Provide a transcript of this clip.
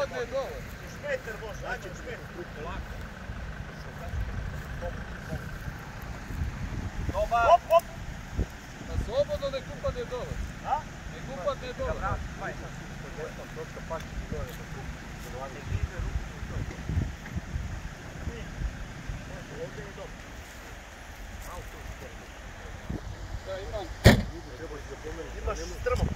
upadne dole. Još metar može, ajde još metar. Polako. Dobar. Hop, hop. Pa slobodno nek upadne dole. A? Nek upadne dole. Ovdje je dobro. Šta imam? Imaš strmo.